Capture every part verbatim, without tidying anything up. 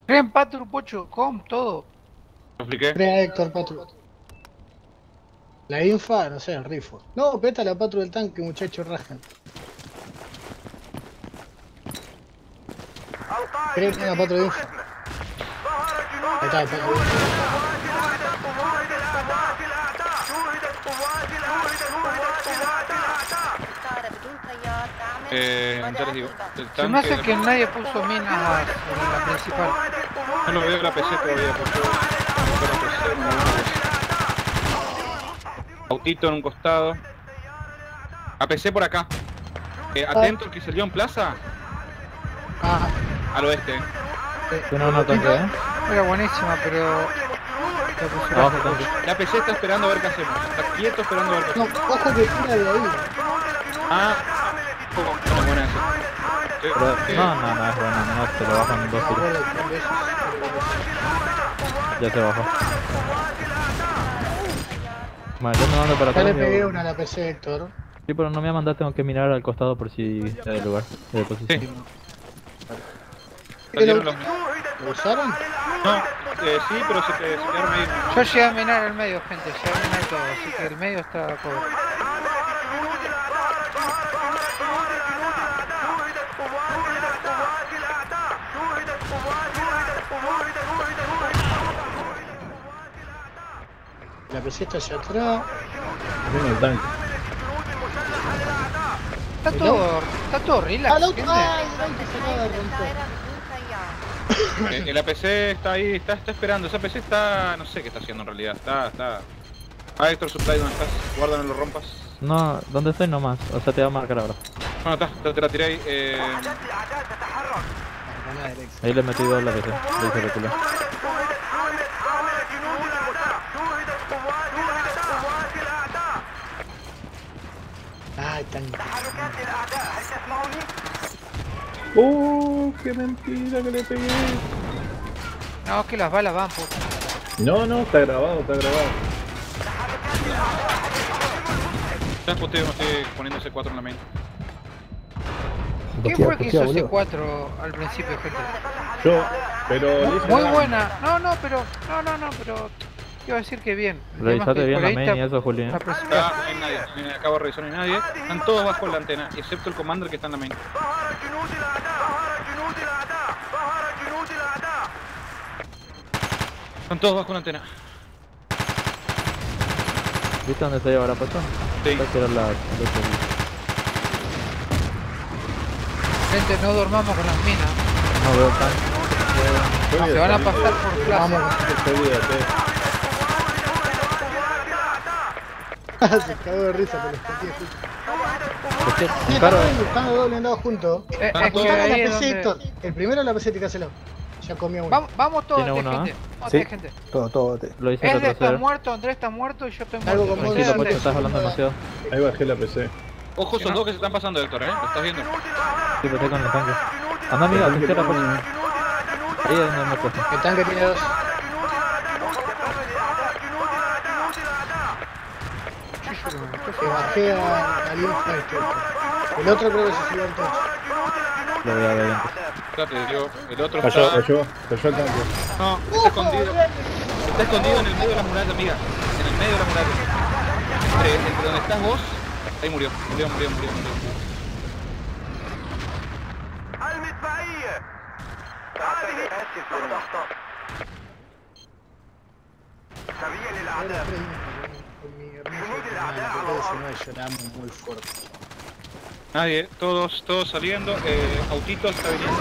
Creen Patru, Pocho, com, todo. ¿Lo expliqué? Crea Héctor Patru. La infa, no sé, el rifo. No, peta la Patru del tanque, muchacho, rajan. Creo que una Patru de infa. Ahí está, el Patru de infa. Eh, ya les digo. El tanque Se me hace de- que nadie puso minas en la principal. No lo veo en la P C todavía, porque... porque la P C no lo veo. Autito en un costado. A P C por acá. Eh, atento al que salió en plaza. Ah, Al oeste. Tiene una tanque, ¿eh? Era buenísima, pero... la pusieron. Abajo tanque. La P C está esperando a ver qué hacemos. Está quieto esperando a ver qué no, hacemos. ojo que tira de ahí. Ah, ¿cómo? No, buena esa. Sí, Pero, sí. no, no, no es buena, no, te lo bajan dos tiros. Bueno, con besos. Ya se bajó. Vale, yo me mando para Ya atrás. le y pegué hago- una a la P C, Héctor. Sí, pero no me voy a mandar, tengo que mirar al costado por si hay lugar de posición. Sí. ¿Qué lo, Salieron los... ¿Lo usaron? No, eh, sí, pero se, te- se quedaron ahí. Yo llegué a minar el medio, gente, llegué a minar todo, así que el medio está cover. La P C está hacia atrás. Tiene el tanque. Está todo, está todo relax, ¡Ah, la gente. otra! ¡Ay, ay, que se acaba de romper! Eh, la P C está ahí, está, está esperando. Esa P C está... no sé qué está haciendo en realidad. Está... está... Ah, Héctor Supply, ¿dónde estás? Guarda, no lo rompas. No, ¿dónde estoy nomás? O sea, te va a marcar ahora. No, está, te, te la tiré ahí. Eh... Ahí le he metido la P C, le hice recular. ¡Ay, tan... ¡Oh, qué mentira que le pegué! No, que las balas van, puto. No, no, está grabado, está grabado. Ya puteo, me estoy poniendo C cuatro en la main. ¿Quién fue el que hizo C cuatro al principio, gente? Yo, pero le hice Muy daño. buena. No, no, pero... No, no, no, pero... Iba a decir que bien. El tema es Revisate que bien por la ahí main está- y eso, Juli. ¿eh? la Ah, principal. no hay nadie. Eh, acabo de revisar, no hay nadie. Están todos bajo la antena, excepto el commander que está en la main. Están todos bajo la antena. ¿Viste dónde estoy ahora, Pacho? Sí. Esta que era la... Gente, no dormamos con las minas. No veo tanque. Estoy Se van a de- pasar por plaza. Vamos. Estoy de- Se cagó de risa, pero escupí justo. Sí, ¿Qué? Claro, están, están doble andados juntos. Eh, Están es todos que Buscame ahí la es P C, donde... Héctor. El primero la P C, tiráselo. Ya comió uno. Vamos, vamos todos, Tiene T, uno, gente. ¿eh? Vamos, Sí. T, gente. Todo, todo. te- lo hice Es de está retroceder. muerto, Andrés está muerto y yo estoy Algo muerto. como Tranquilo, Andrés. Pacho, estás hablando demasiado. Ahí bajé la P C. Ojo, esos dos que se están pasando, Héctor, ¿eh? ¿Lo estás viendo? Sí, pero estoy con el tanque. Anda, amiga, a tu izquierda, Pacho. Ahí es donde me he puesto. El tanque tiene dos. Que bajé a, al infa este. El otro creo que se subió al techo. Lo voy a ver antes. Ya te digo, el otro Cayó, está... cayó, cayó el tanque. No, está escondido. Está escondido en el medio de la muralla, amiga. En el medio de la muralla. Entre, entre donde estás vos, ahí murió. Murió, murió, murió, murió. Ahora tres con mi hermano que lloramos muy fuerte. Nadie, todos, todos saliendo. Eh, Autito está viniendo.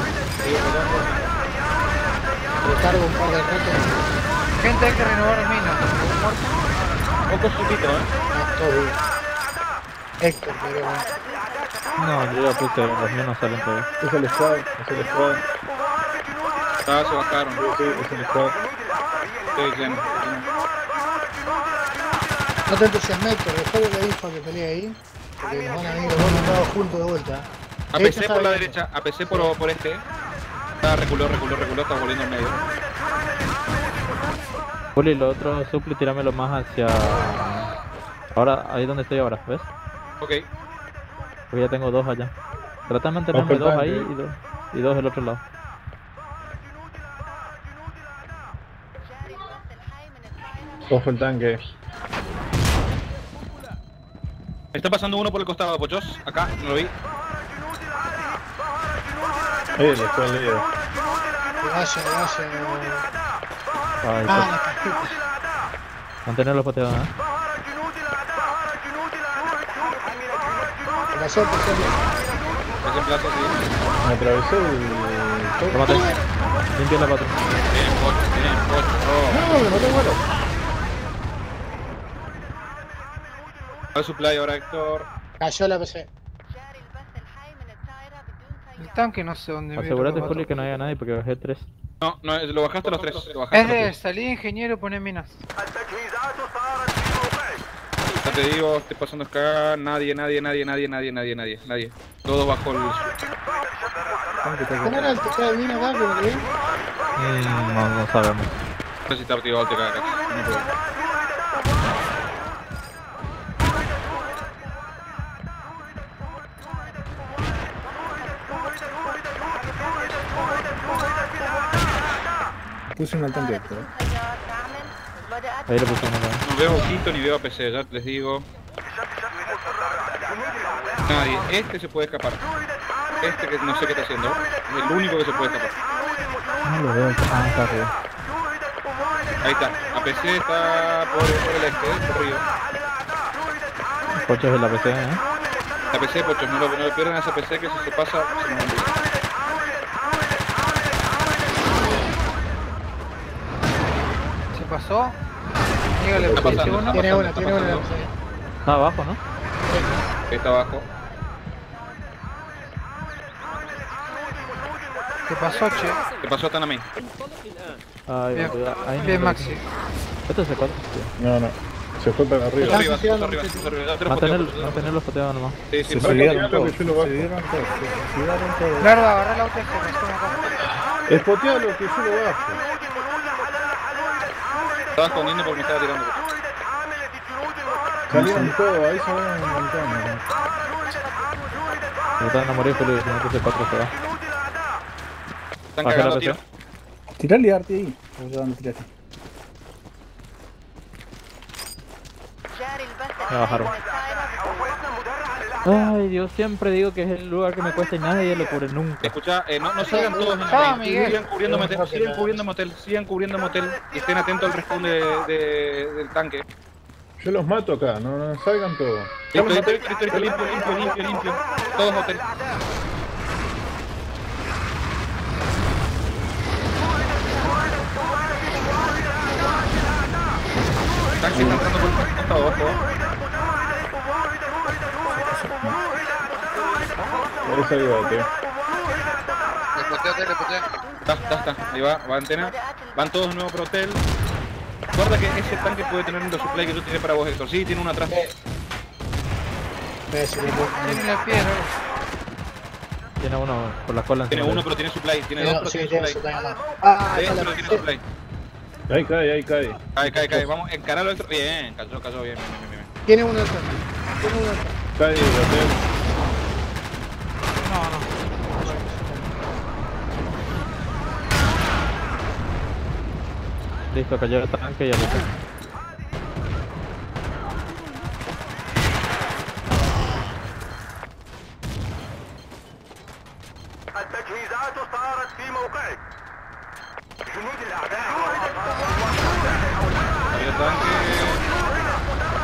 Recargo un par de ratos. Gente, hay que renovar minas. Poco sutito, ¿eh? Ah, todo bien. Héctor, pero bueno. No, yo ya puse, los míos no salen todavía. Es el squad, es el squad. Ah, se bajaron. Sí, sí, es el squad. Sí, lleno, lleno. No te entusiasmes, Héctor. Después de la infa que peleé ahí, porque nos van a venir los dos mandados juntos de vuelta. A Derecha P C está por la bien. derecha, A P C por, por este. Está reculó, reculó, reculó, está volviendo en medio. Juli, lo otro suple, tirámelo más hacia... Ahora, ahí donde estoy ahora, ¿ves? Ok. Porque ya tengo dos allá. Trata de mantenerme Ojo, dos tanque. ahí y dos, y dos del otro lado. Ojo el tanque. Está pasando uno por el costado, Pochos. Acá, no lo vi. Ahí le fue el líder. Vaya, vaya. Ay, Ah, pues, la cajita. mantenerlo pateado, ¿eh? Te pasó, pasó. Es en plaza, sí. Me atravesó el... Lo maté. Limpia la patrulla. Bien, Pochos, bien, Pochos. No, me mató bueno. Al supply ahora, Héctor. Cayó la P C. El tanque no sé dónde me Asegúrate, Juli, que no haya nadie porque bajé tres. No, no, lo bajaste a los tres. Lo bajaste Es a los de tres. salir ingeniero y poner minas. Ya te digo, estoy pasando acá. Nadie, nadie, nadie, nadie, nadie, nadie, nadie, nadie. Todos bajo el... ¿Cómo era el toque de mina acá que me leí? Mm, no, no sabemos. Necesitar tío alto acá. No puedo. Puse un tanque extra. Ahí le puse uno acá. No veo ojito ni veo A P C, ya les digo. Nadie. Este se puede escapar. Este que no sé qué está haciendo. Es el único que se puede escapar. No lo veo. Ah, está arriba. Ahí está. A P C está por, por el este, ¿eh? Por río. Pochos de la P C, ¿eh? A P C, Pochos, no lo, no lo pierdan a esa P C que si se pasa, se nos olvida. ¿Se pasó? Dígale, Está ¿por qué pasando, uno? Tiene pasando, una, está tiene una en la P pasando. C. Está abajo, ¿no? Ahí está abajo. ¿Qué pasó, che? ¿Qué pasó tan a mí? Ay, Bien, cuidado. Ahí no bien, lo- Maxi. Esto es C cuatro, tío. No, no. Se fue para Está arriba. arriba, está tirando, arriba, está arriba. Ya te lo Mantener, poteo, mantenerlos pateados nomás. Sí, sí, Se para subieron que- todos, que yo lo bajo. Lardo, agarrá la U T C, me estoy acá. Espotealo que yo lo bajo. Estaba escondiendo porque me estaba tirando. Salieron todos, ahí salieron un montón. ¿no? Me están a morir, Juli, si no que C cuatro se va. Están Bajé la cagando, P tío. C. Tirale arte ahí. Vamos a darle tirate. Me bajaron. Ay, Dios, siempre digo que es el lugar que me cuesta y nadie lo cubre nunca. Escucha, eh, no, no salgan todos en Ah, el Miguel. Sigan cubriendo motel, sigan cubriendo motel, sigan cubriendo motel y estén atentos al respawn de, de- del tanque. Yo los mato acá, no, no salgan todos. Listo, listo, listo, listo, listo, limpio, limpio, limpio, limpio. Todos motel. Tanque está entrando por el costado abajo. Ahí salió, tío. Está, está, está. Ahí va, va antena. Van todos de nuevo por hotel. Guarda que ese tanque puede tener un resupply que yo tiré para vos, Héctor. Sí, tiene uno atrás. P C, Tiene la piedra. Tiene uno por la cola. Tiene encima uno, de- pero tiene supply. Tiene No, dos, pero sí, tiene tiene supply. su acá. Ah, Ahí, está la pero P tiene C. supply. Ahí cae, ahí cae. Cae, cae, cae. Vamos, encaralo, Héctor. Bien, cayó, cayó bien, bien, bien, bien. Tiene uno acá. Tiene uno acá. Cae el hotel. No, no. Listo, cayó el tanque y ya lo tengo. التجهيزات صارت في موقعك. جنود الأعداء Había tanque.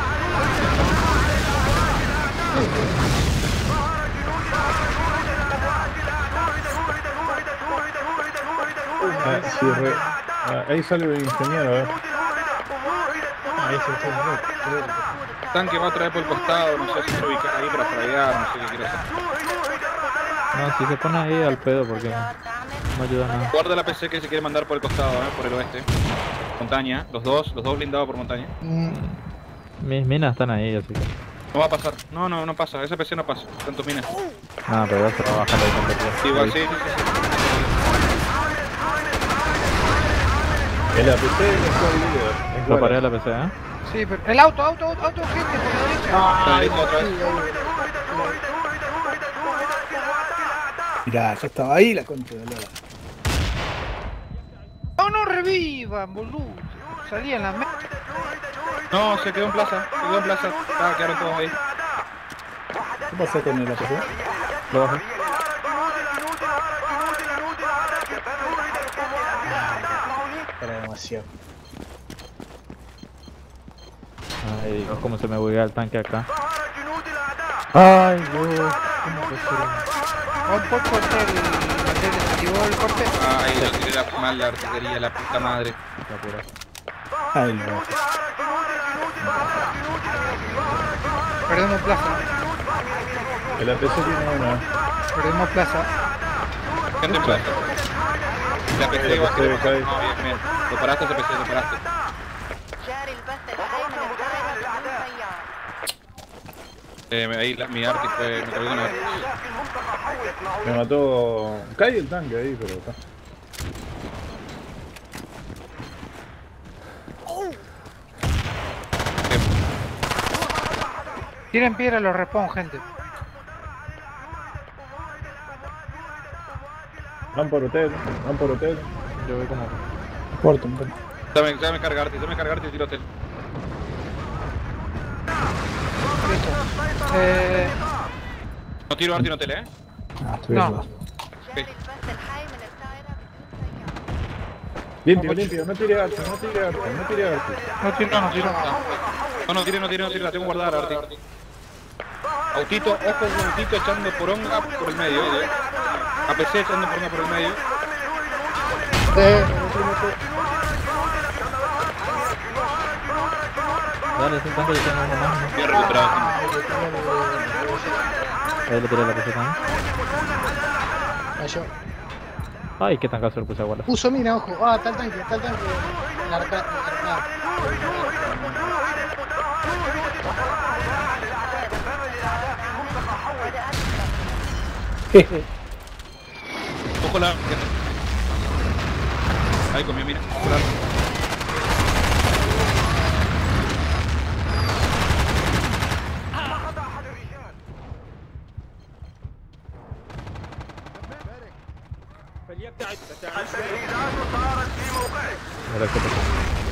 Ah, sí, re- ah, ahí sale el ingeniero, a ver. Ahí se fue. Tanque va a traer por el costado. No sé si se ubica ahí para fraguear. No sé qué quiere hacer. No, si se pone ahí al pedo porque no ayuda a nada. Guarda la P C que se quiere mandar por el costado, eh, por el oeste. Montaña. Los dos, los dos blindados por montaña. Mm, Mis minas están ahí, así que. No va a pasar. No, no, no pasa. Esa P C no pasa. Tantos minas. Nada, pero ya se va a bajar ahí completo. Igual sí, sí, sí, sí. El A P C es el líder. Es Lo paré Guara. a la P C, ¿eh? Sí, pero. El auto, auto, auto, auto, gente, por la derecha. Ah, listo, otra vez. Mirá, yo estaba ahí la concha de la lora. No, no revivan, boludo. salí en la me... No, se quedó en plaza, se quedó en plaza. Ah, quedaron todos ahí. ¿Qué pasa con el A P C? Lo bajé. Era demasiado. Ay, Dios, cómo se me buguea el tanque acá. Ay, Dios. ¿Cómo que se... ¿Un poco el... ¿Te desactivó el corte? Ay, lo tiré la, mal la artillería, la puta madre. La pura. Ay, no. Perdemos plaza. El A P C tiene una. Perdemos plaza. Gente en plaza. La P C La va a P C ser... cae. No, bien, bien. Lo paraste, ese P C, lo paraste. جاري البث الحي من الدائرة بدون سيارة. Eh, me- ahí la, mi arti fue... Me cargó una arti. Me mató. Cae el tanque ahí, pero está. Tiren piedra los respawn, gente. Van por hotel, van por hotel. Yo voy como... Corto, un poco. Dame, dame cargarte, dame cargarte y tiro hotel. Listo. Eh... No tiro arti en hotel, eh. Ah, estoy No. bien. جاري البث الحي من الدائرة بدون سيارة. Limpio, limpio, no tire arte, no tire arte, no tire arte. No tiro, no tiro. No, no tire, no tire, no tire, la tengo guardada la arti. Autito, ojo con Autito echando poronga por el medio, eh. A P C echando poronga por el medio. Eh, Dale, ese tanque yo tengo uno más. Bien recuperado. Ahí le tiré la peseta, ¿no? cayó. Ay, qué tancazo le puse a guardar. Puso mina, ojo. Ah, está el tanque, está el tanque. La arca... la arca- Jeje. Ojo la... Ahí comió, mira. Ojo la... Mira qué pasó.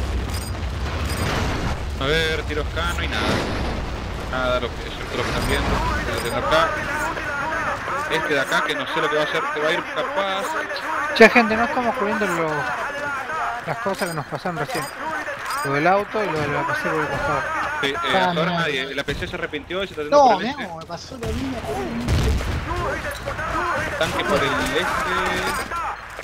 A ver, tiros acá, no hay nada. Nada, lo que, excepto lo que están viendo. Lo que tengo acá. Este de acá, que no sé lo que va a hacer, que va a ir capaz. Che, gente, no estamos cubriendo los... las cosas que nos pasaron recién. Lo del auto y lo de la P C por el costado. Sí, eh, Ah, hasta ahora no. nadie. La P C se arrepintió y se está haciendo No, por el me este. amo, me pasó la mina por el... Tanque por el este.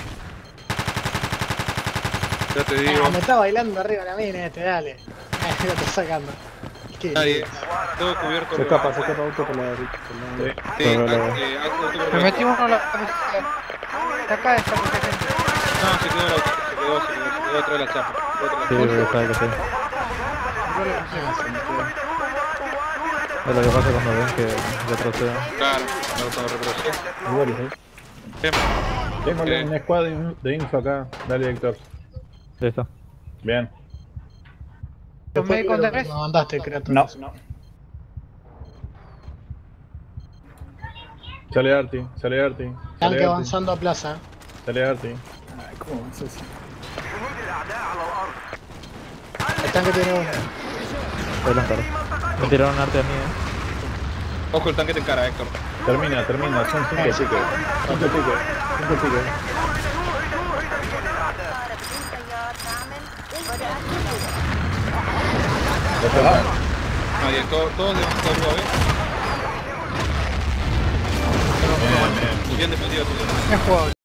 Ya te digo. Ah, me está bailando arriba la mina este, dale. Ah, lo estoy sacando. Qué Nadie. Todo cubierto. Se escapa, se escapa auto por la derecha. por la- Sí, Pero ah, lo- eh, auto por el Me este. metí uno a la P C. Acá está mucha gente. No, se quedó el auto. Se quedó, se quedó, se quedó atrás de la chapa. Se quedó atrás Sí, de la yo chapa. sabe que sí. Yo le puse. Es lo que pasa cuando ven que retrocedo. Claro, no lo puedo reproducir. Igual, ¿eh? Bien. Tengo Eh. un squad de in- de info acá. Dale, Héctor. Listo. Bien. ¿Los médicos de res? Me mandaste, criatura. No, no. Sale Arti, sale Arti. Sale Tanque Arti, avanzando a plaza. sale Arti. Ay, ¿cómo es eso? El tanque tiene uno. Adelantar. Me tiraron arte a mí, eh. Ojo, el tanque te encara, Héctor. Termina, termina. Son cinco tickets. Cinco tickets. Cinco tickets. الدائرة بدون سيارة تعمل. Ya está. بدأت Nadie, todos, todos debajo de la grúa, ¿ves? Bien, bien. Bien defendido, tú. Bien jugado.